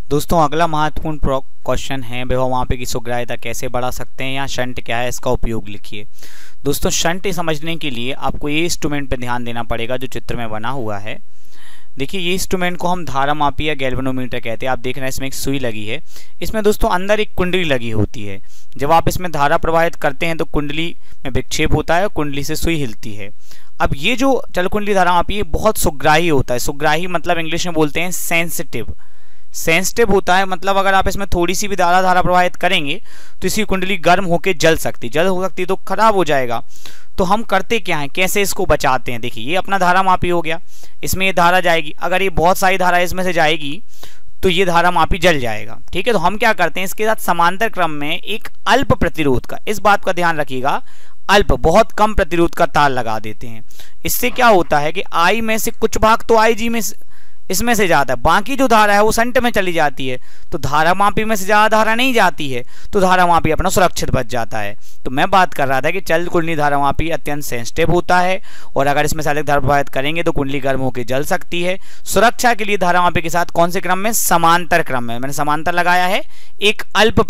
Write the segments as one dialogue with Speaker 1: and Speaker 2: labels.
Speaker 1: दोस्तों अगला महत्वपूर्ण क्वेश्चन है वहाँ पे कि सुग्राह्यता कैसे बढ़ा सकते हैं या शंट क्या है, इसका उपयोग लिखिए। दोस्तों शंट समझने के लिए आपको ये इंस्ट्रूमेंट पे ध्यान देना पड़ेगा जो चित्र में बना हुआ है। देखिए ये इंस्ट्रूमेंट को हम धारामापी या गैल्वेनोमीटर कहते हैं। आप देख रहे हैं इसमें एक सुई लगी है, इसमें दोस्तों अंदर एक कुंडली लगी होती है। जब आप इसमें धारा प्रवाहित करते हैं तो कुंडली में विक्षेप होता है, कुंडली से सुई हिलती है। अब ये जो चलकुंडली धारामापी है बहुत सुग्राही होता है। सुग्राही मतलब इंग्लिश में बोलते हैं सेंसिटिव। सेंसिटिव होता है मतलब अगर आप इसमें थोड़ी सी भी धारा प्रवाहित करेंगे तो इसकी कुंडली गर्म होकर जल सकती तो खराब हो जाएगा। तो हम करते क्या हैं, कैसे इसको बचाते हैं। देखिए ये अपना धारामापी हो गया, इसमें ये धारा जाएगी, अगर ये बहुत सारी धारा इसमें से जाएगी तो ये धारामापी जल जाएगा। ठीक है, तो हम क्या करते हैं इसके साथ समांतर क्रम में एक अल्प प्रतिरोध का, इस बात का ध्यान रखिएगा, अल्प बहुत कम प्रतिरोध का तार लगा देते हैं। इससे क्या होता है कि आई में से कुछ भाग तो आई जी में इसमें से जाता है, बाकी जो धारा है वो शंट में चली जाती है। तो धारामापी में से ज़्यादा धारा नहीं जाती है तो धारामापी अपना सुरक्षित बच जाता है। तो मैं बात कर रहा था कि चल कुंडली धारामापी अत्यंत सेंसिटिव होता है और अगर इसमें से अधिक धारा प्रवाहित करेंगे तो कुंडली गर्म होकर जल सकती है। सुरक्षा के लिए धारामापी के साथ कौन से क्रम में, समांतर क्रम में, मैंने समांतर लगाया है, एक अल्प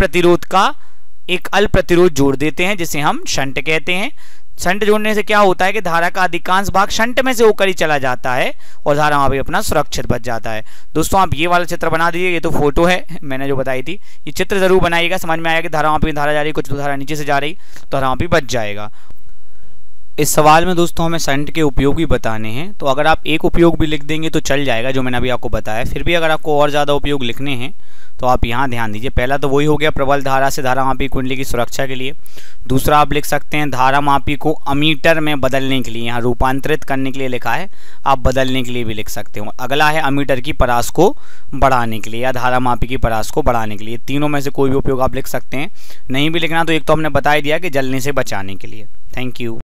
Speaker 1: प्रतिरोध जोड़ देते हैं जिसे हम शंट कहते हैं। शंट जोड़ने से क्या होता है कि धारा का अधिकांश भाग शंट में से होकर ही चला जाता है और धारामापी अपना सुरक्षित बच जाता है। दोस्तों आप ये वाला चित्र बना दीजिए, ये तो फोटो है मैंने जो बताई थी, ये चित्र जरूर बनाइएगा, समझ में आएगा कि धारामापी में धारा जा रही, कुछ तो धारा नीचे से जा रही तो धारामापी बच जाएगा। इस सवाल में दोस्तों हमें शंट के उपयोग भी बताने हैं, तो अगर आप एक उपयोग भी लिख देंगे तो चल जाएगा जो मैंने अभी आपको बताया। फिर भी अगर आपको और ज़्यादा उपयोग लिखने हैं तो आप यहाँ ध्यान दीजिए। पहला तो वही हो गया प्रबल धारा से धारामापी कुंडली की सुरक्षा के लिए। दूसरा आप लिख सकते हैं धारामापी को अमीटर में बदलने के लिए, यहाँ रूपांतरित करने के लिए लिखा है, आप बदलने के लिए भी लिख सकते हो। अगला है अमीटर की परास को बढ़ाने के लिए या धारामापी की परास को बढ़ाने के लिए। तीनों में से कोई भी उपयोग आप लिख सकते हैं। नहीं भी लिखना तो एक तो हमने बता ही दिया कि जलने से बचाने के लिए। Thank you.